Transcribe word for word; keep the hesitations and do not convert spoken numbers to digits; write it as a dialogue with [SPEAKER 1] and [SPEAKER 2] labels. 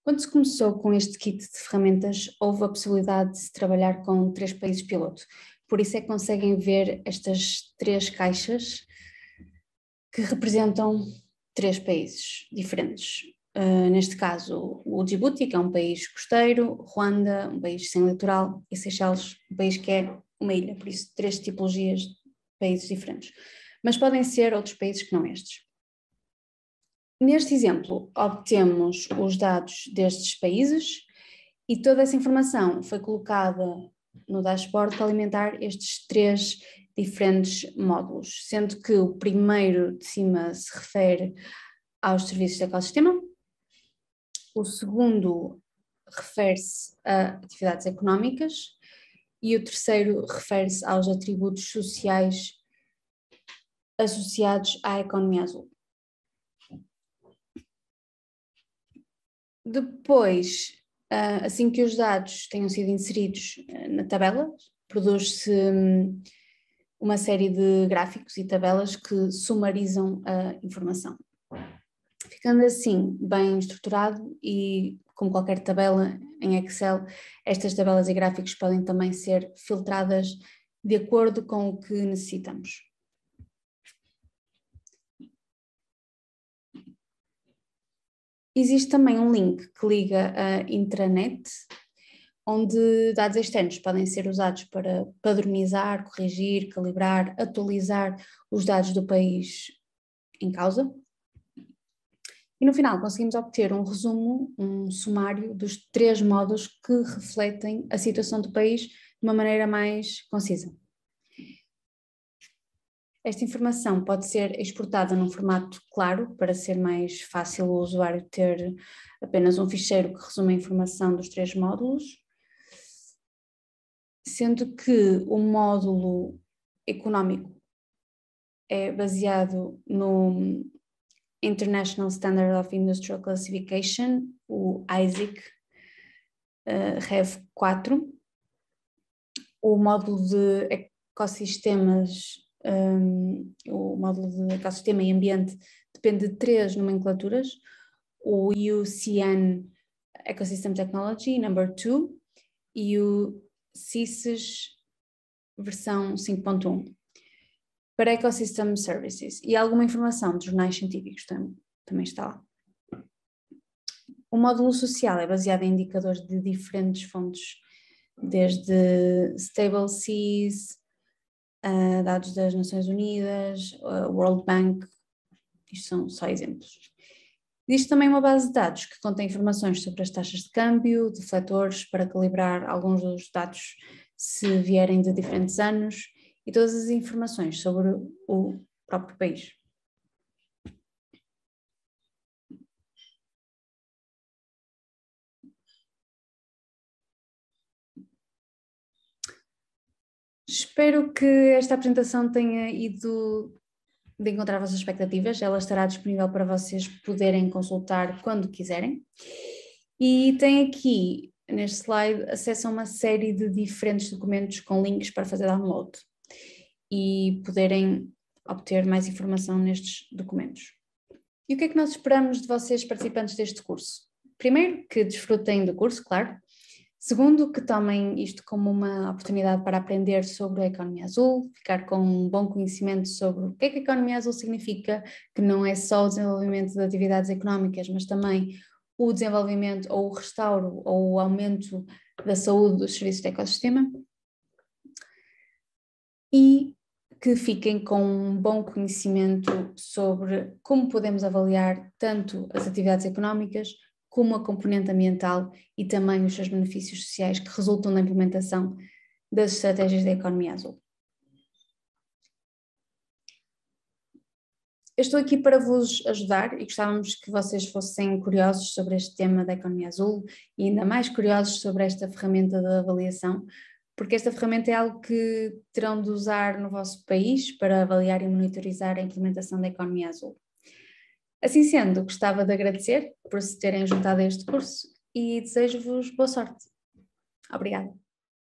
[SPEAKER 1] Quando se começou com este kit de ferramentas, houve a possibilidade de se trabalhar com três países piloto. Por isso é que conseguem ver estas três caixas que representam três países diferentes. Uh, neste caso, o Djibouti, que é um país costeiro, Ruanda, um país sem litoral, e Seychelles, um país que é uma ilha, por isso três tipologias de países diferentes. Mas podem ser outros países que não estes. Neste exemplo, obtemos os dados destes países e toda essa informação foi colocada no dashboard para alimentar estes três diferentes módulos, sendo que o primeiro de cima se refere aos serviços de ecossistema, o segundo refere-se a atividades económicas e o terceiro refere-se aos atributos sociais associados à economia azul. Depois, assim que os dados tenham sido inseridos na tabela, produz-se uma série de gráficos e tabelas que sumarizam a informação. Ficando assim bem estruturado e como qualquer tabela em Excel, estas tabelas e gráficos podem também ser filtradas de acordo com o que necessitamos. Existe também um link que liga a intranet, onde dados externos podem ser usados para padronizar, corrigir, calibrar, atualizar os dados do país em causa. E no final conseguimos obter um resumo, um sumário dos três modos que refletem a situação do país de uma maneira mais concisa. Esta informação pode ser exportada num formato claro para ser mais fácil o usuário ter apenas um ficheiro que resume a informação dos três módulos, sendo que o módulo económico é baseado no International Standard of Industrial Classification, o I S I C uh, R E V quatro. O módulo de ecossistemas, um, o módulo de ecossistema e ambiente depende de três nomenclaturas, o U C N Ecosystem Technology, number two, e o C I S S versão cinco ponto um. Para Ecosystem Services, e alguma informação dos jornais científicos também, também está lá. O módulo social é baseado em indicadores de diferentes fontes, desde Stable Seas, uh, dados das Nações Unidas, uh, World Bank, isto são só exemplos. Existe também uma base de dados que contém informações sobre as taxas de câmbio, defletores, para calibrar alguns dos dados se vierem de diferentes anos, e todas as informações sobre o próprio país. Espero que esta apresentação tenha ido de encontrar as vossas expectativas. Ela estará disponível para vocês poderem consultar quando quiserem. E tem aqui, neste slide, acesso a uma série de diferentes documentos com links para fazer download e poderem obter mais informação nestes documentos. E o que é que nós esperamos de vocês, participantes deste curso? Primeiro, que desfrutem do curso, claro. Segundo, que tomem isto como uma oportunidade para aprender sobre a economia azul, ficar com um bom conhecimento sobre o que é que a economia azul significa, que não é só o desenvolvimento de atividades económicas, mas também o desenvolvimento ou o restauro ou o aumento da saúde dos serviços de ecossistema. E que fiquem com um bom conhecimento sobre como podemos avaliar tanto as atividades económicas como a componente ambiental e também os seus benefícios sociais que resultam da implementação das estratégias da economia azul. Eu estou aqui para vos ajudar e gostávamos que vocês fossem curiosos sobre este tema da economia azul e ainda mais curiosos sobre esta ferramenta de avaliação, porque esta ferramenta é algo que terão de usar no vosso país para avaliar e monitorizar a implementação da economia azul. Assim sendo, gostava de agradecer por se terem juntado a este curso e desejo-vos boa sorte. Obrigada.